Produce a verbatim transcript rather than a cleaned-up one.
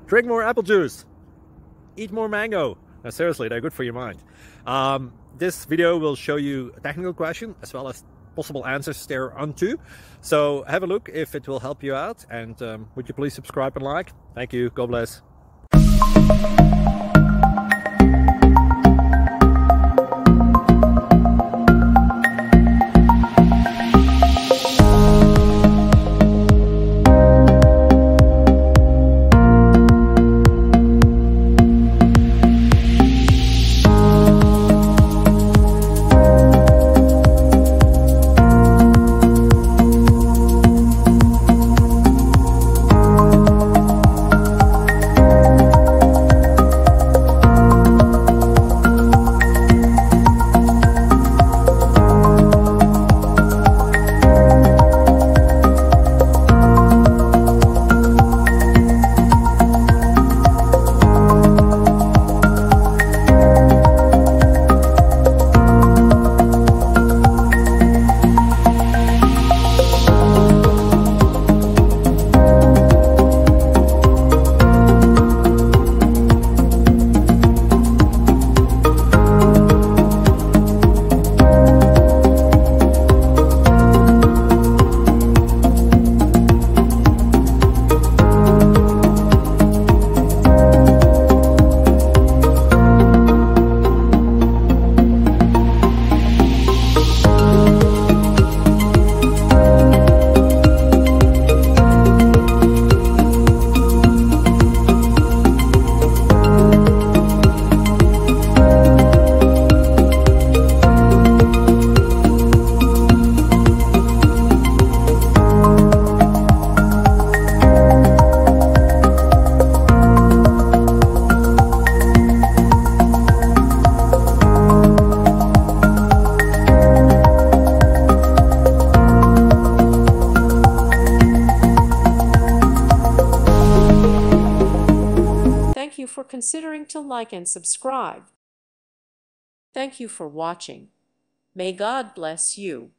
Drink more apple juice. Eat more mango. No, seriously, they're good for your mind. Um, this video will show you a technical question as well as possible answers thereunto. So have a look if it will help you out, and um, would you please subscribe and like? Thank you. God bless. Thank you for considering to like and subscribe. Thank you for watching. May God bless you.